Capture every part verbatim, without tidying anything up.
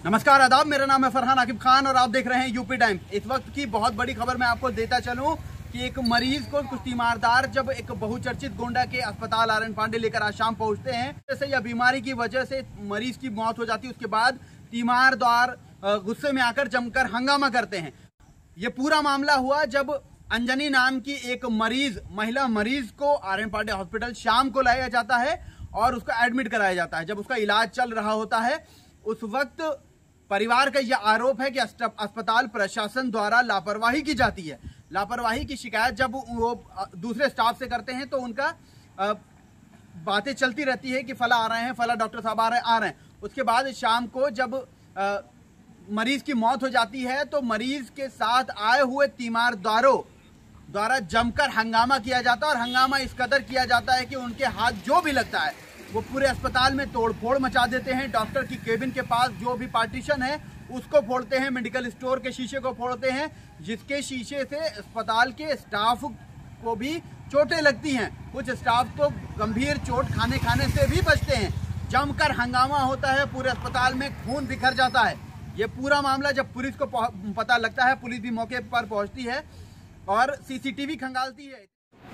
नमस्कार आदाब, मेरा नाम है फरहान आकिब खान और आप देख रहे हैं यूपी टाइम्स। इस वक्त की बहुत बड़ी खबर मैं आपको देता चलूं कि एक मरीज को कुछ तीमारदार जब एक बहुचर्चित गोंडा के अस्पताल आर एन पांडे लेकर आज शाम पहुंचते हैं, जैसे यह बीमारी की वजह से मरीज की मौत हो जाती है। उसके बाद तीमारदार गुस्से में आकर जमकर हंगामा करते हैं। ये पूरा मामला हुआ जब अंजनी नाम की एक मरीज महिला मरीज को आर एन पांडे हॉस्पिटल शाम को लाया जाता है और उसका एडमिट कराया जाता है। जब उसका इलाज चल रहा होता है उस वक्त परिवार का यह आरोप है कि अस्पताल प्रशासन द्वारा लापरवाही की जाती है। लापरवाही की शिकायत जब वो दूसरे स्टाफ से करते हैं तो उनका बातें चलती रहती है कि फला आ रहे हैं, फला डॉक्टर साहब आ रहे हैं आ रहे हैं उसके बाद शाम को जब आ, मरीज की मौत हो जाती है तो मरीज के साथ आए हुए तीमारदारों द्वारा जमकर हंगामा किया जाता है और हंगामा इस कदर किया जाता है कि उनके हाथ जो भी लगता है वो पूरे अस्पताल में तोड़फोड़ मचा देते हैं। डॉक्टर की केबिन के पास जो भी पार्टीशन है उसको फोड़ते हैं, मेडिकल स्टोर के शीशे को फोड़ते हैं, जिसके शीशे से अस्पताल के स्टाफ को भी चोटें लगती हैं। कुछ स्टाफ तो गंभीर चोट खाने खाने से भी बचते हैं। जमकर हंगामा होता है, पूरे अस्पताल में खून बिखर जाता है। ये पूरा मामला जब पुलिस को पता लगता है, पुलिस भी मौके पर पहुंचती है और सीसीटीवी खंगालती है।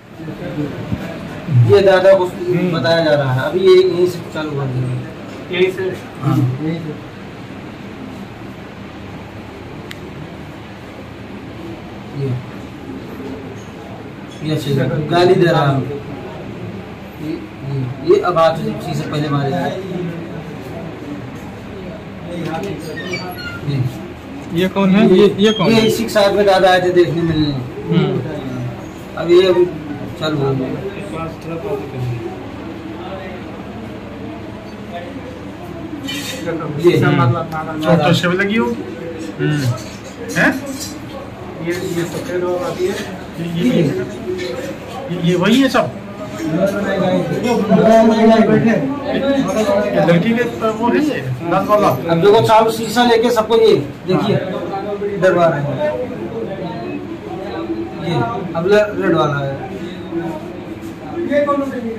ये दादा को बताया जा रहा है, अभी ये यहीं से चालू कर देंगे, यहीं से हाँ यहीं से। ये ये अच्छी गाली दे रहा है। ये ये, ये अब आप चीज से पहले मारे ये ये कौन है? ये ये कौन ये इसी साथ में दादा आए थे देखने मिलने। अब ये अभी चालू हो गया। ये तो शिव लगी हो हैं? ये ये सफेद और आती है, ये ये वही है सब। लड़की के वो है ये दस वाला। अब देखो चालू शीशा लेके सबको ये देखिए डरवा रहे हैं। ये अब रेड वाला है। ये कौन है?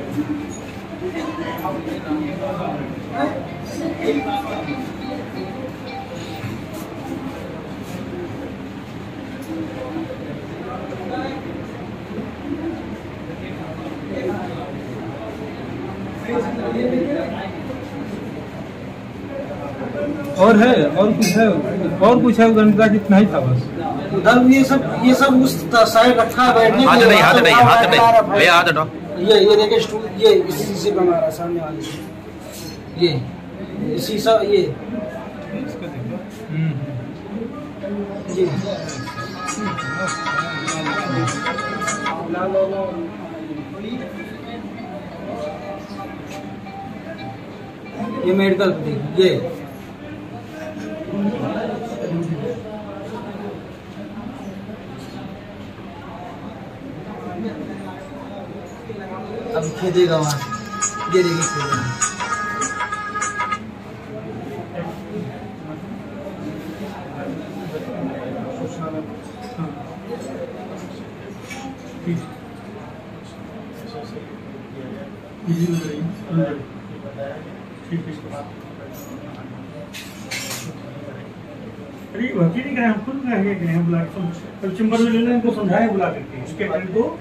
और है और कुछ है और कुछ है उधर जितना ही था बस। उधर ये सब ये सब उस साइड रखा बैठने हाथ नहीं हाथ नहीं हाथ नहीं ले हाथ हटो। ये ये देखिए स्टूल ये इसी शीशे पे हमारा सामने वाले ये शीशा ये ये ये मेडिकल ये अब खेदेगा वहाँ, ये देखिए खेदेगा। अरे भर्ती नहीं कराए, हम खुद कह गए हैं बुला के चैम्बर में लेने इनको समझाए बुला करके उसके फ्रेंड को।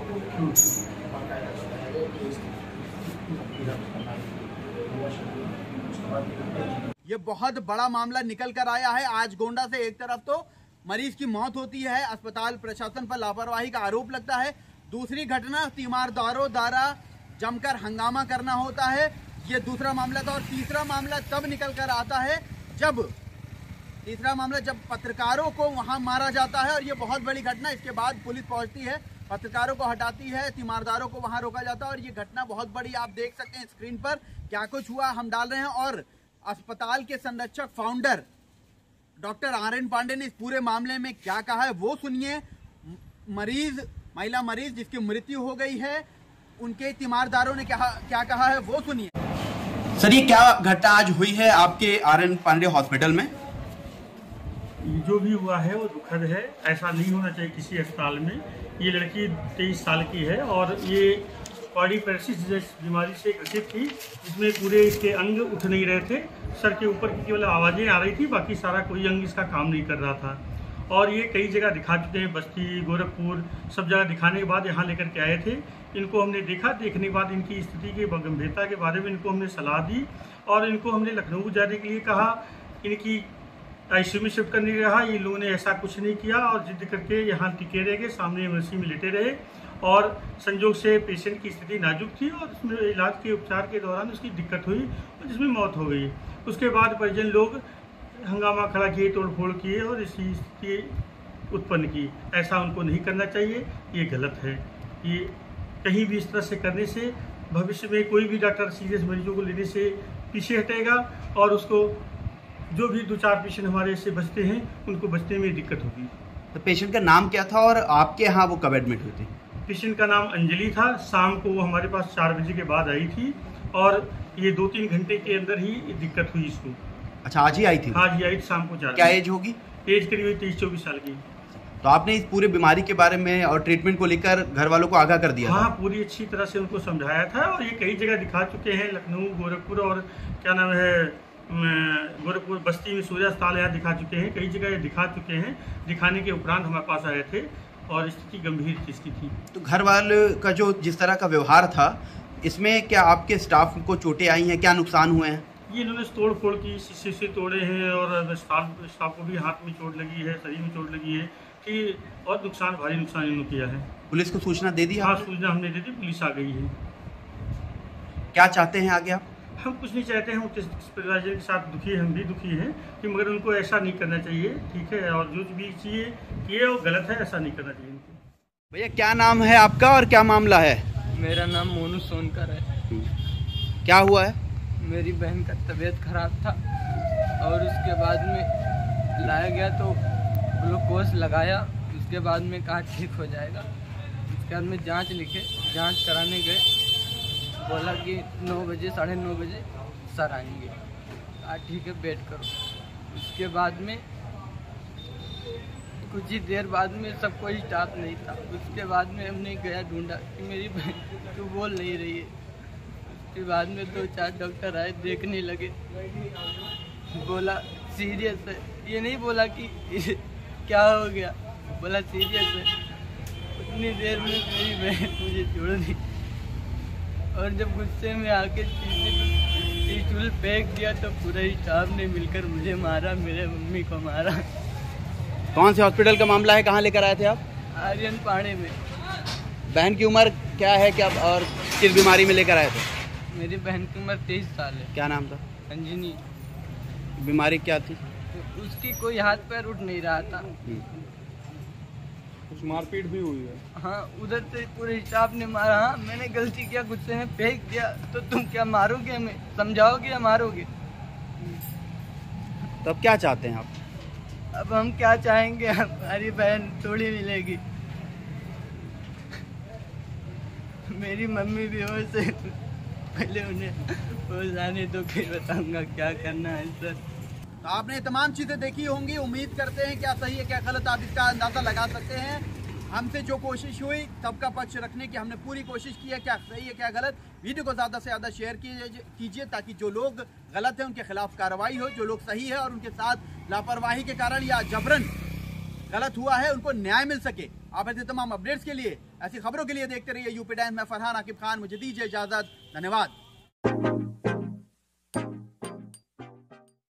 ये बहुत बड़ा मामला निकल कर आया है आज गोंडा से। एक तरफ तो मरीज की मौत होती है, अस्पताल प्रशासन पर लापरवाही का आरोप लगता है। दूसरी घटना तीमारदारों द्वारा जमकर हंगामा करना होता है, ये दूसरा मामला था। और तीसरा मामला तब निकल कर आता है जब तीसरा मामला जब पत्रकारों को वहां मारा जाता है और ये बहुत बड़ी घटना। इसके बाद पुलिस पहुंचती है, पत्रकारों को हटाती है, तीमारदारों को वहां रोका जाता है और ये घटना बहुत बड़ी आप देख सकते हैं स्क्रीन पर क्या कुछ हुआ हम डाल रहे हैं। और अस्पताल के संरक्षक founder doctor R N Pandey ने इस पूरे मामले में क्या कहा है वो सुनिए। मरीज महिला मरीज जिसकी मृत्यु हो गई है उनके तीमारदारों ने क्या क्या कहा है वो सुनिए। सर, ये क्या घटना आज हुई है आपके आर एन पांडे हॉस्पिटल में? जो भी हुआ है वो दुखद है, ऐसा नहीं होना चाहिए किसी अस्पताल में। ये लड़की तेईस साल की है और ये क्वाड्रिपैलेसिस जैसी बीमारी से ग्रसित थी, जिसमें पूरे इसके अंग उठ नहीं रहे थे। सर के ऊपर की केवल आवाज़ें आ रही थी, बाकी सारा कोई अंग इसका काम नहीं कर रहा था। और ये कई जगह दिखा चुके हैं, बस्ती, गोरखपुर, सब जगह दिखाने के बाद यहाँ लेकर के आए थे। इनको हमने देखा, देखने के बाद इनकी स्थिति के गंभीरता के बारे में इनको हमने सलाह दी और इनको हमने लखनऊ जाने के लिए कहा। इनकी आईसीयू में शिफ्ट करने रहा, ये लोगों ने ऐसा कुछ नहीं किया और जिद करके यहाँ टिके रह गए, सामने इमरजेंसी में लेटे रहे। और संजोग से पेशेंट की स्थिति नाजुक थी और उसमें इलाज के उपचार के दौरान उसकी दिक्कत हुई और जिसमें मौत हो गई। उसके बाद परिजन लोग हंगामा खड़ा किए, तोड़फोड़ किए और इसी स्थिति उत्पन्न की। ऐसा उनको नहीं करना चाहिए, ये गलत है। ये कहीं भी इस तरह से करने से भविष्य में कोई भी डॉक्टर सीरियस मरीजों को लेने से पीछे हटेगा और उसको जो भी दो चार पेशेंट हमारे से बचते हैं उनको बचने में दिक्कत होगी। तो पेशेंट का नाम क्या था और आपके यहाँ वो कब एडमिट हुई थी? पेशेंट का नाम अंजलि था। शाम को वो हमारे पास चार बजे के बाद आई थी और ये दो तीन घंटे के अंदर ही दिक्कत हुई इसको। अच्छा, आज ही आई थी? आज ही आई थी शाम को चार। क्या एज होगी? एज करीब तेईस चौबीस साल की। तो आपने इस पूरे बीमारी के बारे में और ट्रीटमेंट को लेकर घर वालों को आगाह कर दिया? हाँ, पूरी अच्छी तरह से उनको समझाया था और ये कई जगह दिखा चुके हैं, लखनऊ, गोरखपुर और क्या नाम है गोरखपुर बस्ती में सूर्य अस्पताल यहाँ दिखा चुके हैं, कई जगह दिखा चुके हैं। दिखाने के उपरांत हमारे पास आए थे और स्थिति गंभीर इसकी थी। तो घर वाले का जो जिस तरह का व्यवहार था, इसमें क्या आपके स्टाफ को चोटें आई हैं, क्या नुकसान हुए हैं? ये इन्होंने तोड़ फोड़ की, शीशे से तोड़े हैं और स्टाफ स्टाफ को भी हाथ में चोट लगी है, शरीर में चोट लगी है कि और नुकसान, भारी नुकसान इन्होंने किया है। पुलिस को सूचना दे दी? हाँ, सूचना हमने दे दी, पुलिस आ गई है। क्या चाहते हैं आगे आप? हम कुछ नहीं चाहते हैं, हम परिवारजन के साथ दुखी हैं, हम भी दुखी हैं कि मगर उनको ऐसा नहीं करना चाहिए, ठीक है। और जो भी चाहिए किए वो गलत है, ऐसा नहीं करना चाहिए उनको। भैया क्या नाम है आपका और क्या मामला है? मेरा नाम मोनू सोनकर है। क्या हुआ है? मेरी बहन का तबीयत खराब था और उसके बाद में लाया गया तो ग्लूकोज लगाया, उसके बाद में कहा ठीक हो जाएगा। उसके बाद में जांच लिखे, जांच कराने गए, बोला कि नौ बजे साढ़े नौ बजे सर आएंगे। कहा ठीक है, वेट करो। उसके बाद में कुछ ही देर बाद में सब कोई स्टाफ नहीं था। उसके बाद में हमने गया ढूंढा कि मेरी बहन तो बोल नहीं रही है। उसके बाद में दो चार डॉक्टर आए, देखने लगे, बोला सीरियस है। ये नहीं बोला कि क्या हो गया, बोला सीरियस है। उतनी देर में मेरी बहन मुझे छोड़ दी और जब गुस्से में आके स्टूल फेंक दिया तो पूरा स्टाफ ने मिलकर मुझे मारा, मेरे मम्मी को मारा। कौन से हॉस्पिटल का मामला है, कहाँ लेकर आए थे आप? आर्यन पाड़े में। बहन की उम्र क्या है, क्या और किस बीमारी में लेकर आए थे? मेरी बहन की उम्र तेईस साल है। क्या नाम था? अंजनी। बीमारी क्या थी? तो उसकी कोई हाथ पैर उठ नहीं रहा था। कुछ मारपीट भी हुई है? हाँ, उधर से पूरे स्टाफ ने मारा। हाँ, मैंने गलती किया, गुस्से में फेंक दिया। तो तुम क्या मारोगे हमें, समझाओगे या मारोगे? तब क्या चाहते हैं आप? अब हम क्या चाहेंगे, हमारी बहन थोड़ी मिलेगी। मेरी मम्मी भी हो से पहले उन्हें हो जाने दो, फिर बताऊंगा क्या करना है सर। तो आपने तमाम चीज़ें देखी होंगी, उम्मीद करते हैं क्या सही है क्या गलत आप इसका अंदाज़ा लगा सकते हैं। हमसे जो कोशिश हुई सबका पक्ष रखने की हमने पूरी कोशिश की है, क्या सही है क्या गलत। वीडियो को ज़्यादा से ज़्यादा शेयर कीजिए ताकि जो लोग गलत हैं उनके खिलाफ कार्रवाई हो, जो लोग सही है और उनके साथ लापरवाही के कारण या जबरन गलत हुआ है उनको न्याय मिल सके। आप ऐसे तमाम अपडेट्स के लिए, ऐसी खबरों के लिए देखते रहिए यूपी टाइम्स में फरहान आकिब खान। मुझे दीजिए इजाज़त, धन्यवाद।